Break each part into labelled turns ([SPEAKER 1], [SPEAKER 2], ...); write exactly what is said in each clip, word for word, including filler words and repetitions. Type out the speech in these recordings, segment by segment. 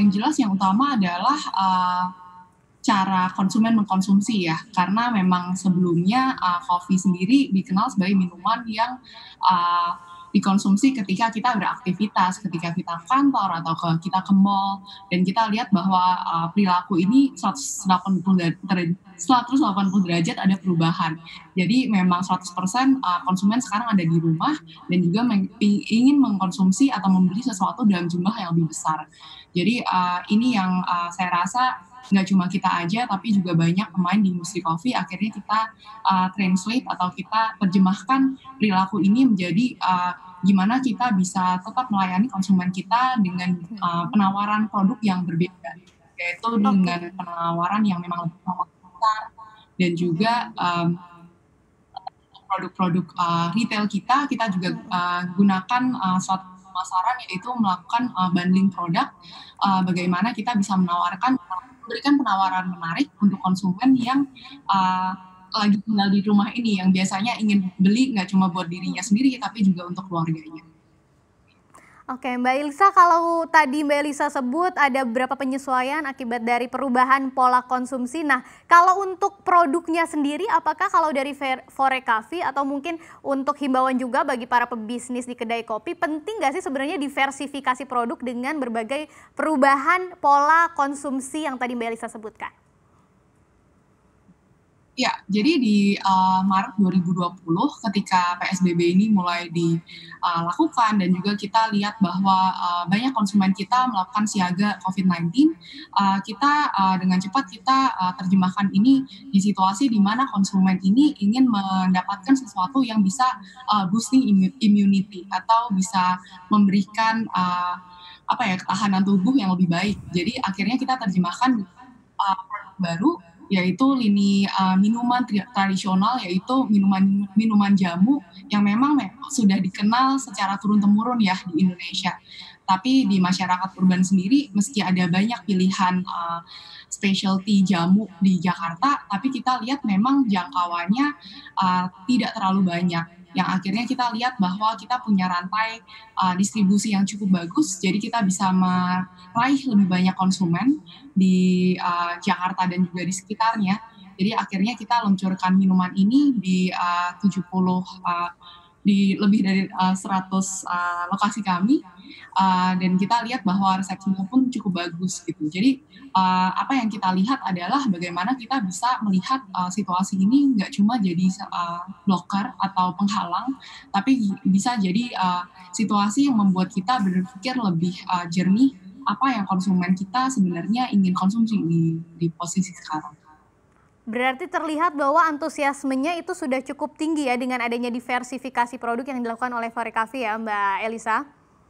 [SPEAKER 1] yang jelas yang utama adalah, eee, cara konsumen mengkonsumsi ya, karena memang sebelumnya, eee, kopi sendiri dikenal sebagai minuman yang, eee, dikonsumsi ketika kita beraktivitas, ketika kita ke kantor atau ke kita ke mall, dan kita lihat bahwa, eee, perilaku ini seratus delapan puluh der dere seratus delapan puluh derajat ada perubahan. Jadi memang seratus persen, eee, konsumen sekarang ada di rumah dan juga meng pi ingin mengkonsumsi atau membeli sesuatu dalam jumlah yang lebih besar. Jadi, eee, ini yang, eee, saya rasa nggak cuma kita aja, tapi juga banyak pemain di industri kopi akhirnya kita, eee, translate atau kita terjemahkan perilaku ini menjadi, eee, gimana kita bisa tetap melayani konsumen kita dengan, eee,
[SPEAKER 2] Mhm.
[SPEAKER 1] penawaran produk yang berbeda, yaitu dengan
[SPEAKER 2] Oke.
[SPEAKER 1] penawaran yang memang lebih memuaskan dan juga,
[SPEAKER 2] Mhm.
[SPEAKER 1] mmm, produk-produk, eee, retail kita, kita juga,
[SPEAKER 2] Mhm.
[SPEAKER 1] eee, gunakan, eee, suatu pemasaran yaitu melakukan, eee, bundling produk, eee, bagaimana kita bisa menawarkan memberikan penawaran menarik untuk konsumen yang, eee, lagi tinggal di rumah ini, yang biasanya ingin beli nggak cuma buat dirinya
[SPEAKER 2] Mhm.
[SPEAKER 1] sendiri, tapi juga untuk keluarganya.
[SPEAKER 2] Oke, Mbak Elisa, kalau tadi Mbak Elisa sebut ada beberapa penyesuaian akibat dari perubahan pola konsumsi. Nah, kalau untuk produknya sendiri, apakah kalau dari ver Forecavi atau mungkin untuk himbauan juga bagi para pebisnis di kedai kopi, penting nggak sih sebenarnya diversifikasi produk dengan berbagai perubahan pola konsumsi yang tadi Mbak Elisa sebutkan?
[SPEAKER 1] Ya, jadi di, eee, Maret dua ribu dua puluh ketika PSBB ini mulai di, eee, lakukan dan juga kita lihat bahwa, eee, banyak konsumen kita melakukan siaga covid nineteen, eee, kita, eee, dengan cepat kita, eee, terjemahkan ini di situasi di mana konsumen ini ingin mendapatkan sesuatu yang bisa, eee, boosting immu immunity atau bisa memberikan, eee, apa ya, ketahanan tubuh yang lebih baik. Jadi akhirnya kita terjemahkan, eee, produk baru, yaitu lini, eee, minuman tria tradisional, yaitu minuman minuman jamu yang memang me sudah dikenal secara turun-temurun ya di Indonesia. Tapi di masyarakat urban sendiri meski ada banyak pilihan, eee, specialty jamu di Jakarta, tapi kita lihat memang jangkauannya, eee, tidak terlalu banyak, yang akhirnya kita lihat bahwa kita punya rantai, eee, distribusi yang cukup bagus, jadi kita bisa meraih lebih banyak konsumen di, eee, Jakarta dan juga di sekitarnya. Jadi akhirnya kita luncurkan minuman ini di, eee, tujuh puluh, eee, di lebih dari, eee, seratus, eee, lokasi kami, eee, dan kita lihat bahwa resepsinya pun cukup bagus gitu. Jadi, eee, apa yang kita lihat adalah bagaimana kita bisa melihat, eee, situasi ini nggak cuma jadi se eee, bloker atau penghalang, tapi gi bisa jadi, eee, situasi yang membuat kita berpikir lebih, eee, jernih, apa yang konsumen kita sebenarnya ingin konsumsi di di posisi sekarang.
[SPEAKER 2] Berarti terlihat bahwa antusiasmenya itu sudah cukup tinggi ya dengan adanya diversifikasi produk yang dilakukan oleh Forecavi ya, Mbak Elisa?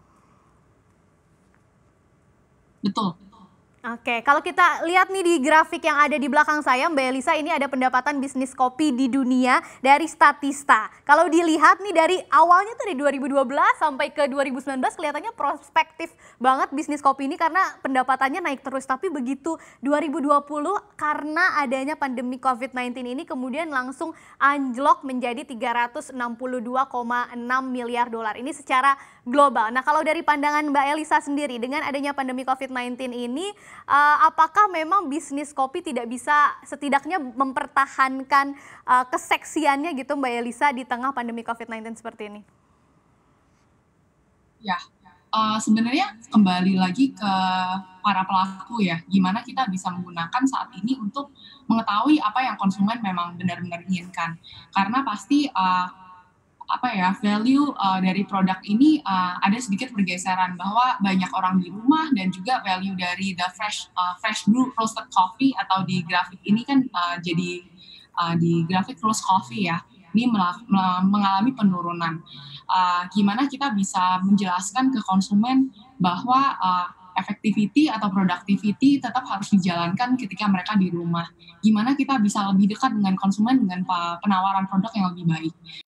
[SPEAKER 1] Betul.
[SPEAKER 2] Oke, kalau kita lihat nih di grafik yang ada di belakang saya, Mbak Elisa, ini ada pendapatan bisnis kopi di dunia dari Statista. Kalau dilihat nih dari awalnya tuh dari dua ribu dua belas sampai ke dua ribu sembilan belas kelihatannya prospektif banget bisnis kopi ini karena pendapatannya naik terus. Tapi begitu dua ribu dua puluh karena adanya pandemi covid sembilan belas ini kemudian langsung anjlok menjadi tiga ratus enam puluh dua koma enam miliar dolar. Ini secara global. Nah, kalau dari pandangan Mbak Elisa sendiri dengan adanya pandemi covid sembilan belas ini, Uh, apakah memang bisnis kopi tidak bisa setidaknya mempertahankan uh, keseksiannya gitu Mbak Elisa di tengah pandemi covid sembilan belas seperti ini?
[SPEAKER 1] Ya, eee, sebenarnya kembali lagi ke para pelaku ya, gimana kita bisa menggunakan saat ini untuk mengetahui apa yang konsumen memang benar-benar inginkan. Karena pasti, eee, apa ya, value, eee, dari produk ini, eee, ada sedikit pergeseran bahwa banyak orang di rumah dan juga value dari the fresh, eee, fresh brew roasted coffee atau di grafik ini kan, eee, jadi, eee, di grafik roast coffee ya, ini mela me mengalami penurunan. Eee, gimana kita bisa menjelaskan ke konsumen bahwa, eee, effectivity atau productivity tetap harus dijalankan ketika mereka di rumah. Gimana kita bisa lebih dekat dengan konsumen dengan pa penawaran produk yang lebih baik.